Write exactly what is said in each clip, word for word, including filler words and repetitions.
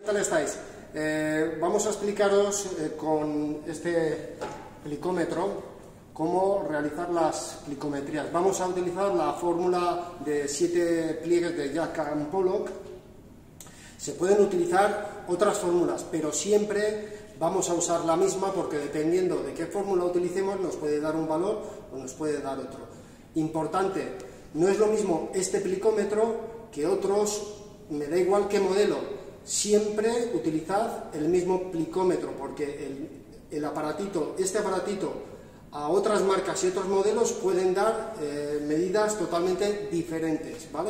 ¿Qué tal estáis? Eh, vamos a explicaros eh, con este plicómetro cómo realizar las plicometrías. Vamos a utilizar la fórmula de siete pliegues de Jack and Pollock. Se pueden utilizar otras fórmulas, pero siempre vamos a usar la misma porque dependiendo de qué fórmula utilicemos nos puede dar un valor o nos puede dar otro. Importante, no es lo mismo este plicómetro que otros, me da igual qué modelo. Siempre utilizad el mismo plicómetro porque el, el aparatito, este aparatito a otras marcas y otros modelos pueden dar eh, medidas totalmente diferentes, ¿vale?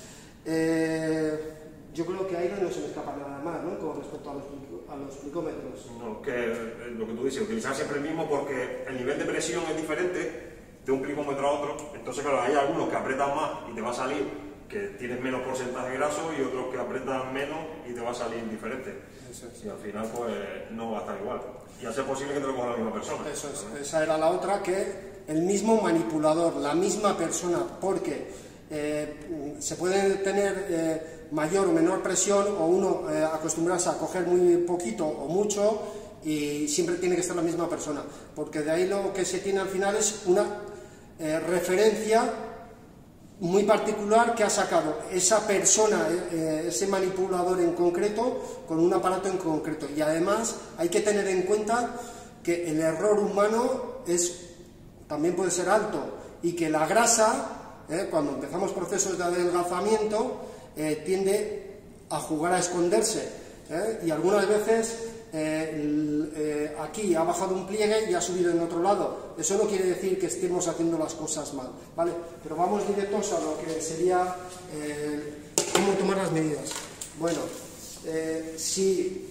Eh, yo creo que ahí no se me escapa nada más, ¿no? Con respecto a los, a los plicómetros. No, que lo que tú dices, utilizar siempre el mismo porque el nivel de presión es diferente de un plicómetro a otro. Entonces, claro, hay algunos que apretan más y te va a salir que tienes menos porcentaje graso y otros que apretan menos y te va a salir diferente. Eso es. Y al final, pues, no va a estar igual. Y hace posible que te lo coja la misma persona. Eso es. ¿Vale? Esa era la otra, que el mismo manipulador, la misma persona, porque eh, se puede tener eh, mayor o menor presión o uno eh, acostumbrarse a coger muy poquito o mucho y siempre tiene que ser la misma persona, porque de ahí lo que se tiene al final es una eh, referencia muy particular que ha sacado esa persona, eh, ese manipulador en concreto, con un aparato en concreto. Y además hay que tener en cuenta que el error humano es, también puede ser alto y que la grasa, eh, cuando empezamos procesos de adelgazamiento, eh, tiende a jugar a esconderse. Eh, y algunas veces eh, el, eh, aquí ha bajado un pliegue y ha subido en otro lado. Eso no quiere decir que estemos haciendo las cosas mal, ¿vale? Pero vamos directos a lo que sería eh, cómo tomar las medidas. Bueno, eh, si,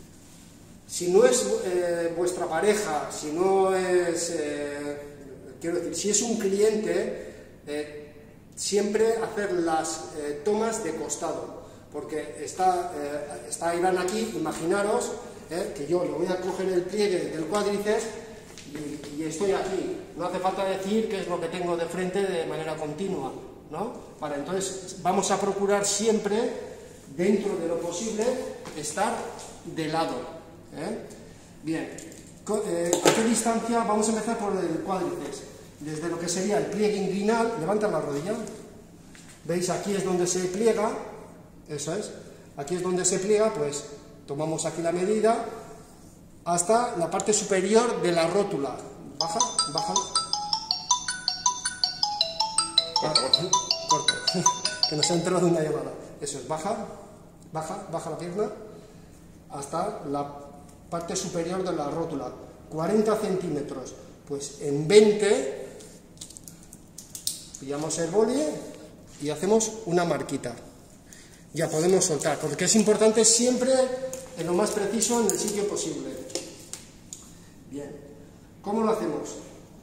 si no es eh, vuestra pareja, si no es, eh, quiero decir, si es un cliente, eh, siempre hacer las eh, tomas de costado, porque está, eh, está Iván aquí, imaginaros eh, que yo le voy a coger el pliegue del cuádriceps y, y estoy aquí. No hace falta decir qué es lo que tengo de frente de manera continua, ¿no? Vale, entonces vamos a procurar siempre, dentro de lo posible, estar de lado. ¿eh? Bien, eh, ¿a qué distancia? Vamos a empezar por el cuádriceps. Desde lo que sería el pliegue inguinal, levanta la rodilla. ¿Veis? Aquí es donde se pliega. Eso es, aquí es donde se pliega, pues tomamos aquí la medida hasta la parte superior de la rótula. Baja, baja. Ah, corto, que nos ha entrado una llamada. Eso es, baja, baja, baja la pierna hasta la parte superior de la rótula. cuarenta centímetros, pues en veinte pillamos el boli y hacemos una marquita. Ya podemos soltar, porque es importante siempre en lo más preciso, en el sitio posible. Bien, ¿cómo lo hacemos?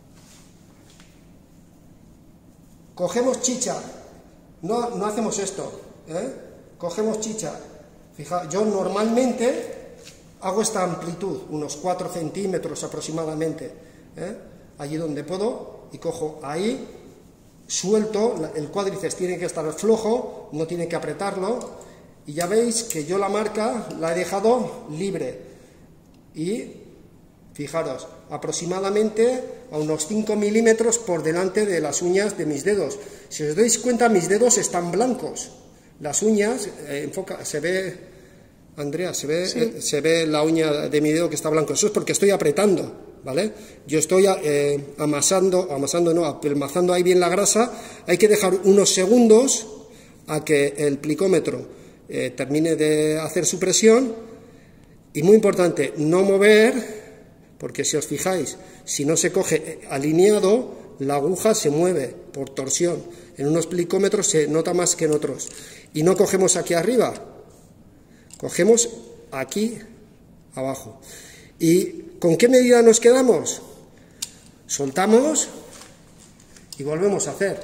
Cogemos chicha, no, no hacemos esto, ¿eh? Cogemos chicha. Fija, yo normalmente hago esta amplitud, unos cuatro centímetros aproximadamente, ¿eh? Allí donde puedo, y cojo ahí. Suelto, el cuádriceps tiene que estar flojo, no tiene que apretarlo, y ya veis que yo la marca la he dejado libre, y fijaros, aproximadamente a unos cinco milímetros por delante de las uñas de mis dedos. Si os dais cuenta, mis dedos están blancos, las uñas, eh, enfoca, se ve, Andrea, se ve, sí. eh, se ve la uña de mi dedo que está blanco, eso es porque estoy apretando. ¿Vale? Yo estoy eh, amasando, amasando no, apelmazando ahí bien la grasa. Hay que dejar unos segundos a que el plicómetro eh, termine de hacer su presión, y muy importante, no mover, porque si os fijáis, si no se coge alineado, la aguja se mueve por torsión. En unos plicómetros se nota más que en otros. Y no cogemos aquí arriba, cogemos aquí abajo. ¿Y con qué medida nos quedamos? Soltamos y volvemos a hacer.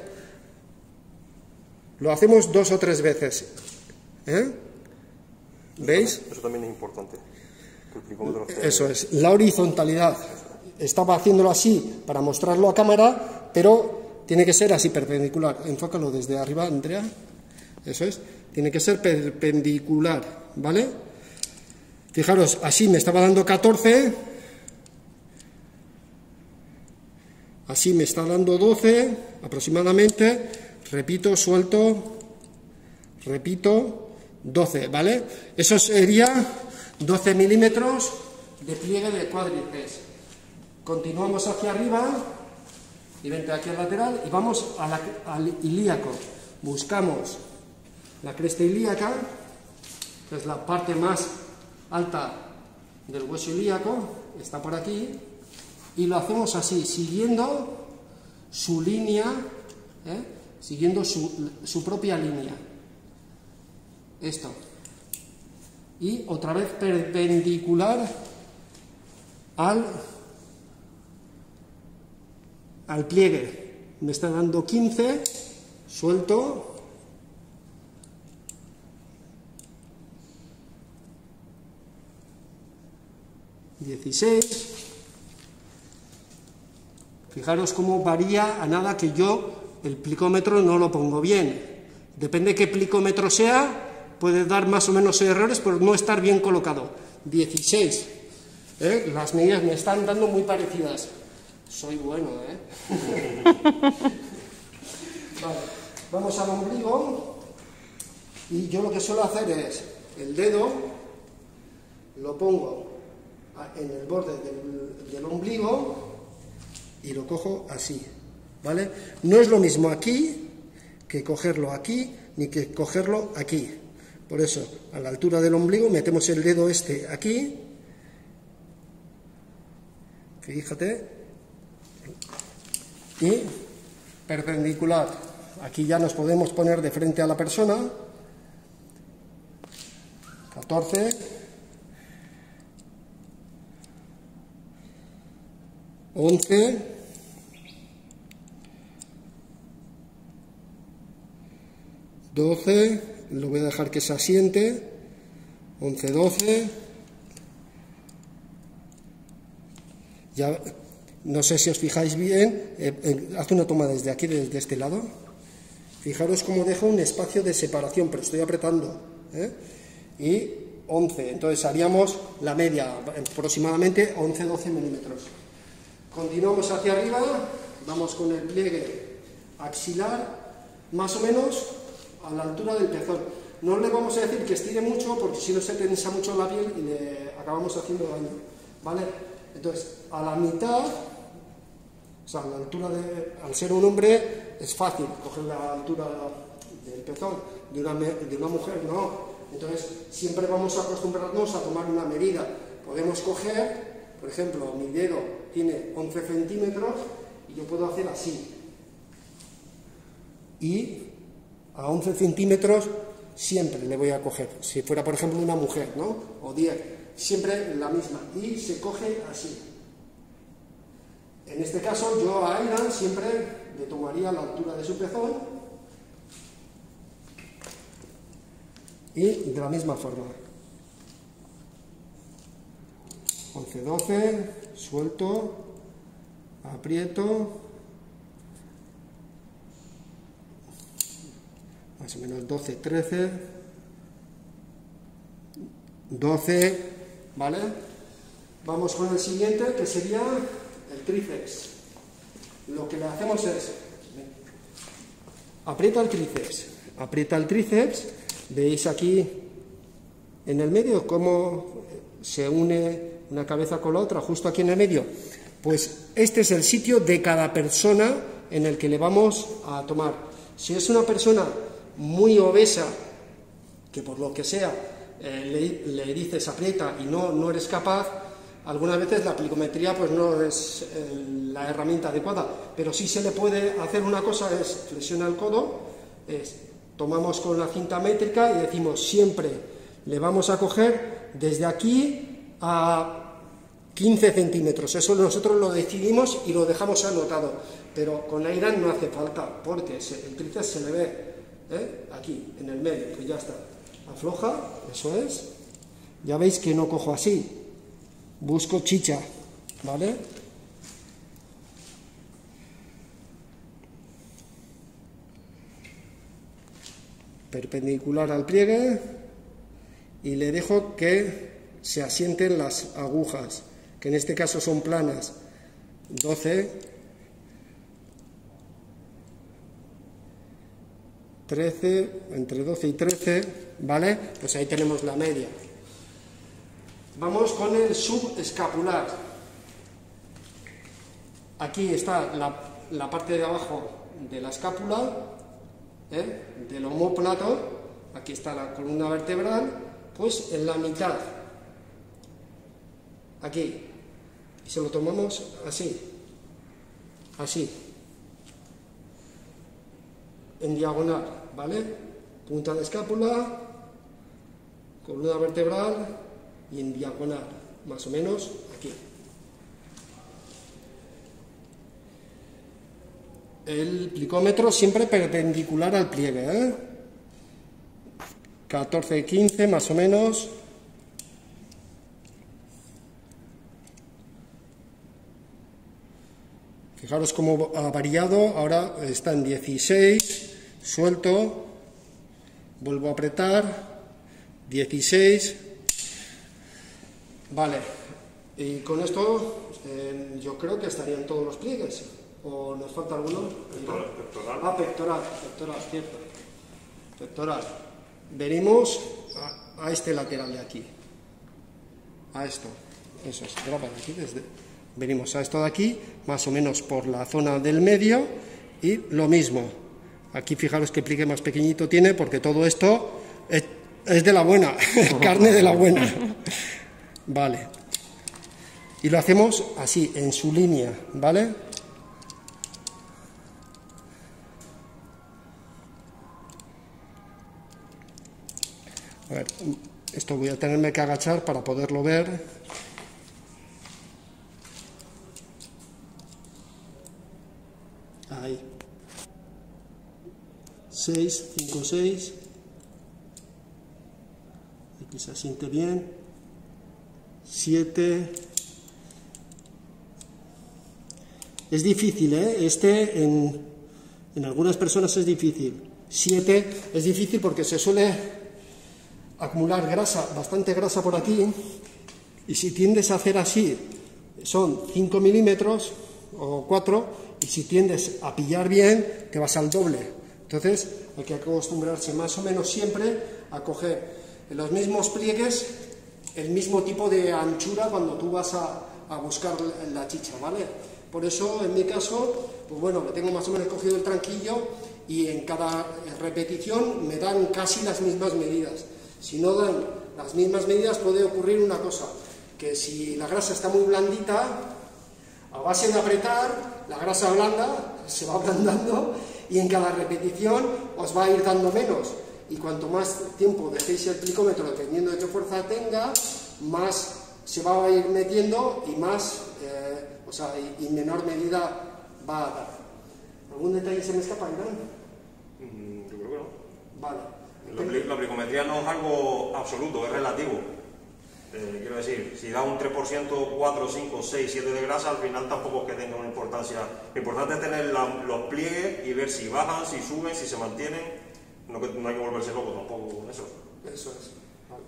Lo hacemos dos o tres veces. ¿Eh? ¿Veis? Eso también es importante. Que el plicómetro esté... Eso es, la horizontalidad. Estaba haciéndolo así para mostrarlo a cámara, pero tiene que ser así, perpendicular. Enfócalo desde arriba, Andrea. Eso es, tiene que ser perpendicular, ¿vale? Fijaros, así me estaba dando catorce, así me está dando doce aproximadamente, repito, suelto, repito, doce, ¿vale? Eso sería doce milímetros de pliegue de cuádriceps. Continuamos hacia arriba y vente aquí al lateral y vamos a la, al ilíaco. Buscamos la cresta ilíaca, que es la parte más alta del hueso ilíaco, está por aquí, y lo hacemos así, siguiendo su línea, ¿eh? siguiendo su, su propia línea. Esto. Y otra vez perpendicular al, al pliegue. Me está dando quince, suelto, dieciséis. Fijaros cómo varía a nada que yo el plicómetro no lo pongo bien. Depende de qué plicómetro sea, puede dar más o menos errores por no estar bien colocado. dieciséis. ¿Eh? Las medidas me están dando muy parecidas. Soy bueno, ¿eh? Vale, vamos al ombligo. Y yo lo que suelo hacer es, el dedo lo pongo en el borde del, del ombligo y lo cojo así, ¿vale? No es lo mismo aquí que cogerlo aquí, ni que cogerlo aquí. Por eso, a la altura del ombligo metemos el dedo este aquí, fíjate, y perpendicular. Aquí ya nos podemos poner de frente a la persona. catorce. once. doce. Lo voy a dejar que se asiente. once, doce. Ya, no sé si os fijáis bien, eh, eh, haz una toma desde aquí, desde este lado. Fijaros cómo dejo un espacio de separación, pero estoy apretando. ¿eh? Y once, entonces haríamos la media, aproximadamente once doce milímetros. Continuamos hacia arriba, vamos con el pliegue axilar, más o menos a la altura del pezón. No le vamos a decir que estire mucho, porque si no se tensa mucho la piel y le acabamos haciendo daño, ¿vale? Entonces, a la mitad, o sea, a la altura de, al ser un hombre, es fácil coger la altura del pezón, de una, de una mujer no. Entonces, siempre vamos a acostumbrarnos a tomar una medida. Podemos coger, por ejemplo, mi dedo tiene once centímetros y yo puedo hacer así. Y a once centímetros siempre le voy a coger. Si fuera, por ejemplo, una mujer, ¿no? O diez, siempre la misma. Y se coge así. En este caso, yo a Aidan siempre le tomaría la altura de su pezón y de la misma forma. once, doce, suelto, aprieto, más o menos doce, trece, doce, ¿vale? Vamos con el siguiente, que sería el tríceps. Lo que le hacemos es, aprieta el tríceps, aprieta el tríceps, veis aquí en el medio cómo se une una cabeza con la otra, justo aquí en el medio. Pues este es el sitio de cada persona en el que le vamos a tomar. Si es una persona muy obesa, que por lo que sea eh, le, le dices aprieta y no, no eres capaz, algunas veces la plicometría pues no es eh, la herramienta adecuada, pero sí se le puede hacer una cosa, es flexiona el codo, es, tomamos con la cinta métrica y decimos siempre le vamos a coger desde aquí a quince centímetros, eso nosotros lo decidimos y lo dejamos anotado, pero con Aidan no hace falta, porque se, el tríceps se le ve ¿eh? aquí, en el medio, pues ya está, afloja, eso es, ya veis que no cojo así, busco chicha, ¿vale? Perpendicular al pliegue y le dejo que se asienten las agujas, que en este caso son planas, doce, trece, entre doce y trece, ¿vale? Pues ahí tenemos la media. Vamos con el subescapular. Aquí está la, la parte de abajo de la escápula, ¿eh? Del omóplato. Aquí está la columna vertebral, pues en la mitad, aquí, y se lo tomamos así, así, en diagonal, ¿vale? Punta de escápula, columna vertebral y en diagonal, más o menos aquí. El plicómetro siempre perpendicular al pliegue, ¿eh? catorce, quince más o menos. Fijaros cómo ha variado, ahora está en dieciséis, suelto, vuelvo a apretar, dieciséis, vale, y con esto eh, yo creo que estarían todos los pliegues, o nos falta alguno. Pectoral, pectoral. Ah, pectoral, pectoral, cierto, pectoral. Venimos a, a este lateral de aquí, a esto, eso es, graba aquí desde, venimos a esto de aquí, más o menos por la zona del medio, y lo mismo, aquí fijaros qué pliegue más pequeñito tiene, porque todo esto es, es de la buena, carne de la buena, vale, y lo hacemos así, en su línea, ¿vale? A ver, esto voy a tenerme que agachar para poderlo ver. Ahí. seis, cinco, seis. Aquí se asiente bien. siete. Es difícil, ¿eh? Este en, en algunas personas es difícil. siete es difícil porque se suele acumular grasa, bastante grasa por aquí, y si tiendes a hacer así son cinco milímetros o cuatro, y si tiendes a pillar bien te vas al doble. Entonces hay que acostumbrarse más o menos siempre a coger en los mismos pliegues el mismo tipo de anchura cuando tú vas a, a buscar la chicha, ¿vale? Por eso en mi caso, pues bueno, me tengo más o menos cogido el tranquillo y en cada repetición me dan casi las mismas medidas. Si no dan las mismas medidas puede ocurrir una cosa, que si la grasa está muy blandita, a base de apretar, la grasa blanda se va ablandando y en cada repetición os va a ir dando menos. Y cuanto más tiempo dejéis el plicómetro, dependiendo de qué fuerza tenga, más se va a ir metiendo y más, eh, o sea, y, y menor medida va a dar. ¿Algún detalle se me escapa, Iván? Mm, yo creo que no. Vale. La, la plicometría no es algo absoluto, es relativo. Eh, quiero decir, si da un tres por ciento, cuatro, cinco, seis, siete de grasa, al final tampoco es que tenga una importancia. Lo importante es tener la, los pliegues y ver si bajan, si suben, si se mantienen. No, no hay que volverse loco tampoco con eso. Eso es. Vale.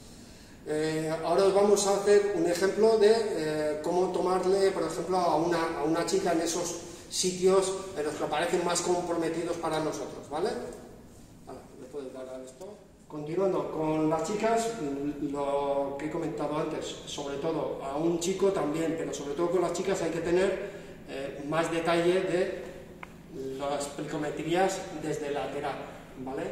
Eh, ahora os vamos a hacer un ejemplo de eh, cómo tomarle, por ejemplo, a una, a una chica en esos sitios en los que parecen más comprometidos para nosotros, ¿vale? Puedes dar a esto. Continuando con las chicas, lo que he comentado antes, sobre todo a un chico también, pero sobre todo con las chicas hay que tener eh, más detalle de las plicometrías desde lateral, ¿vale?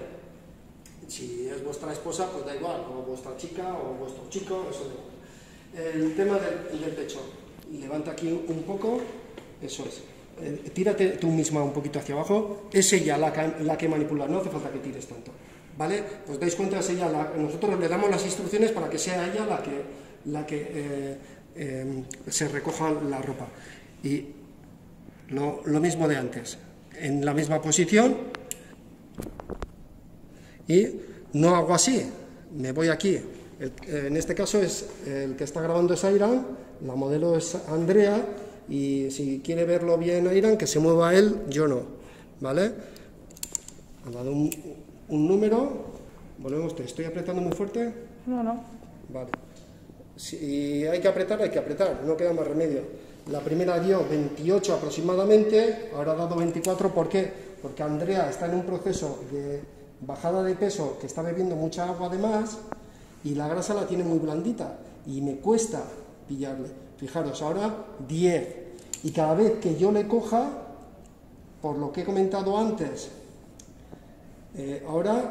Si es vuestra esposa, pues da igual, o vuestra chica o vuestro chico, eso da igual. El tema del, del pecho, levanta aquí un poco, eso es. Eh, tírate tú misma un poquito hacia abajo, es ella la que, la que manipula, no hace falta que tires tanto, ¿vale? Os dais cuenta, es ella la, nosotros le damos las instrucciones para que sea ella la que, la que eh, eh, se recoja la ropa. Y lo, lo mismo de antes, en la misma posición, y no hago así, me voy aquí. El, en este caso es el que está grabando es Airan, la modelo es Andrea, y si quiere verlo bien Airan, que se mueva él, yo no, ¿vale? Ha dado un, un número, volvemos, te estoy apretando muy fuerte. No, no. Vale. si hay que apretar, hay que apretar, no queda más remedio. La primera dio veintiocho aproximadamente, ahora ha dado veinticuatro, ¿por qué? Porque Andrea está en un proceso de bajada de peso, que está bebiendo mucha agua de más, y la grasa la tiene muy blandita, y me cuesta pillarle. Fijaros, ahora diez, y cada vez que yo le coja, por lo que he comentado antes, eh, ahora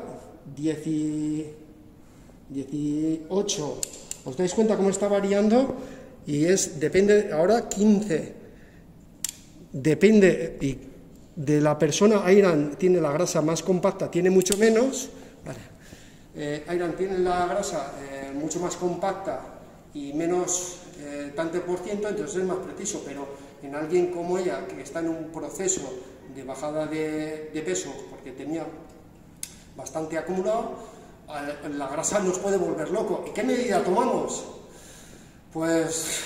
dieciocho, ¿os dais cuenta cómo está variando? Y es, depende, ahora quince, depende y de la persona. Airan tiene la grasa más compacta, tiene mucho menos, vale. eh, Airan tiene la grasa eh, mucho más compacta y menos eh, tanto por ciento, entonces es más preciso, pero en alguien como ella, que está en un proceso de bajada de, de peso, porque tenía bastante acumulado, la grasa nos puede volver loco. ¿Y qué medida tomamos? Pues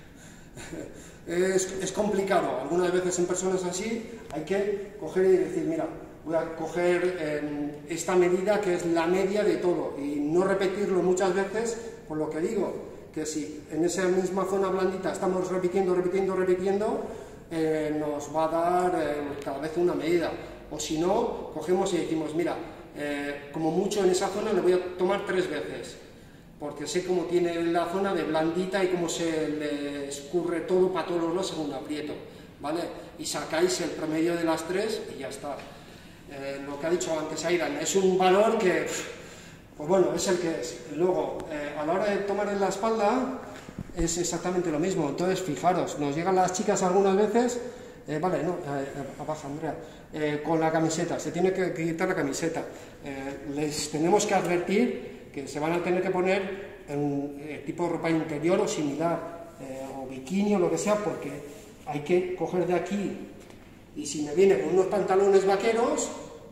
es, es complicado. Algunas veces en personas así hay que coger y decir, mira, voy a coger eh, esta medida que es la media de todo y no repetirlo muchas veces, por lo que digo, que si en esa misma zona blandita estamos repitiendo, repitiendo, repitiendo, eh, nos va a dar eh, cada vez una medida. O si no, cogemos y decimos, mira, eh, como mucho en esa zona le voy a tomar tres veces, porque sé cómo tiene la zona de blandita y cómo se le escurre todo para todos los lados según aprieto, ¿vale? Y sacáis el promedio de las tres y ya está. Eh, lo que ha dicho antes Airan es un valor que, pues bueno, es el que es. Luego, eh, a la hora de tomar en la espalda, es exactamente lo mismo. Entonces, fijaros, nos llegan las chicas algunas veces, eh, vale, no, eh, abajo, Andrea, eh, con la camiseta, se tiene que quitar la camiseta. Eh, les tenemos que advertir que se van a tener que poner en eh, tipo de ropa interior o similar, eh, o bikini o lo que sea, porque hay que coger de aquí, y si me viene con unos pantalones vaqueros,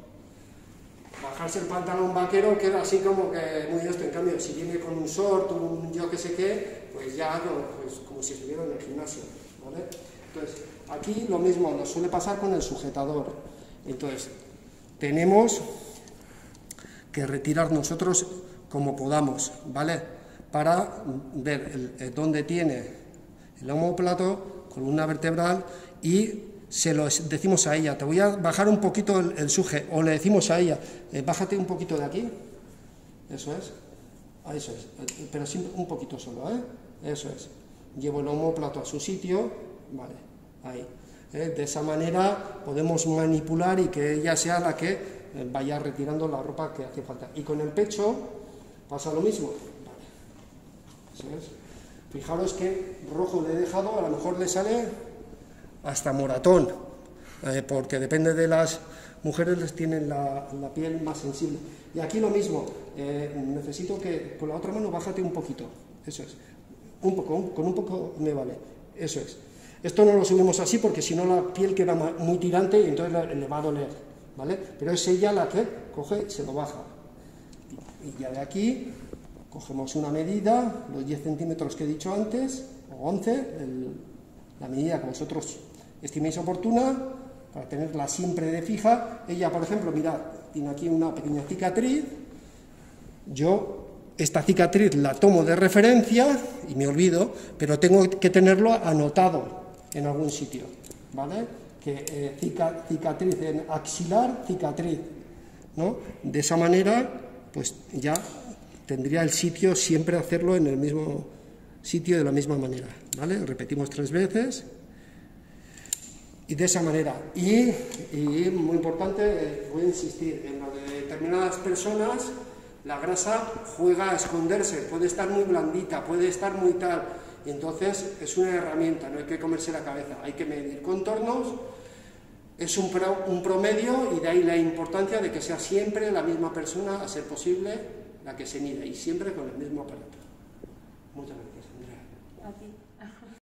bajarse el pantalón vaquero queda así como que muy esto. En cambio, si viene con un short, un yo que sé qué, pues ya no, pues como si estuviera en el gimnasio, ¿vale? Entonces, aquí lo mismo nos suele pasar con el sujetador. Entonces, tenemos que retirar nosotros como podamos, ¿vale? Para ver el, el, dónde tiene el omóplato, columna vertebral, y se lo decimos a ella, te voy a bajar un poquito el, el suje, o le decimos a ella, eh, bájate un poquito de aquí, eso es, eso es, pero siempre un poquito solo, ¿eh? Eso es, llevo el omóplato a su sitio, vale, ahí, ¿eh? De esa manera podemos manipular y que ella sea la que vaya retirando la ropa que hace falta. Y con el pecho pasa lo mismo, vale, eso es. Fijaros que rojo le he dejado, a lo mejor le sale hasta moratón, eh, porque depende de las mujeres, les tienen la, la piel más sensible. Y aquí lo mismo, eh, necesito que con la otra mano bájate un poquito, eso es, un poco, un, con un poco me vale, eso es. Esto no lo subimos así porque si no la piel queda muy tirante y entonces le, le va a doler, ¿vale? Pero es ella la que coge y se lo baja. Y, y ya de aquí cogemos una medida, los diez centímetros que he dicho antes, o once, el, la medida que vosotros estiméis oportuna, para tenerla siempre de fija. Ella, por ejemplo, mirad, tiene aquí una pequeña cicatriz, yo esta cicatriz la tomo de referencia y me olvido, pero tengo que tenerlo anotado en algún sitio, ¿vale? Que eh, cica, cicatriz en axilar, cicatriz, ¿no? De esa manera, pues ya tendría el sitio siempre hacerlo en el mismo sitio de la misma manera, ¿vale? Repetimos tres veces y de esa manera. Y, y muy importante, eh, voy a insistir, en lo de determinadas personas la grasa juega a esconderse, puede estar muy blandita, puede estar muy tal, y entonces es una herramienta, no hay que comerse la cabeza, hay que medir contornos, es un, pro, un promedio, y de ahí la importancia de que sea siempre la misma persona, a ser posible, la que se mide, y siempre con el mismo aparato. Muchas gracias, Andrea. A ti.